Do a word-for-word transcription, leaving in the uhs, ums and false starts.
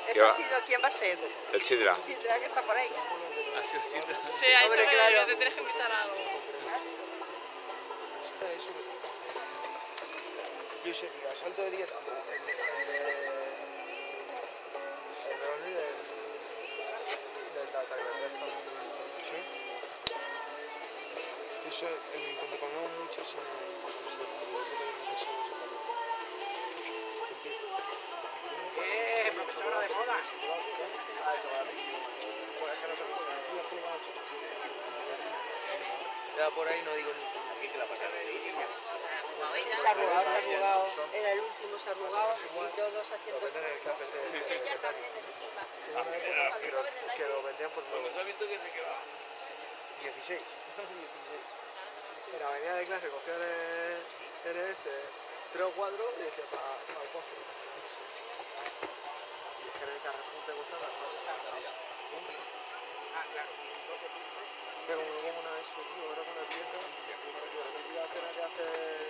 Ese ha sido, ¿quién va a ser? El Sidra. El Sidra que está por ahí. Ha sido el Sidra. Sí, ha dicho Hombre, que claro. te tienes que invitar a algo. Está eso. Yo sé, mira, salto de dieta. El de... El brownie del... Del Tata, que ya está muy bien. ¿Sí? Eso, el, donde comemos mucho sin el concierto. Yo creo que hay una persona sin la ¡Eh, profesora de moda! Ah, el chocolate. Pues es que no se escucha. Ya por ahí no digo ni. Aquí te la pasaron de última. Se ha arrugado, se ha arrugado. Era el último, se ha arrugado. Y todos haciendo... Lo venden en el café ese secretario. Hubo una época que lo, que lo vendían por nuevo. ¿Nos ha visto que se queda? dieciséis. Mira, venía de clase, cogía el, el este, tres o cuatro y decía para pa el postre. Y es que en el Carrefour te cuesta las cosas. Ah, claro. doce puntos. Pero como no como una de eso, tío, ahora con el dieta, yo la necesidad que hacer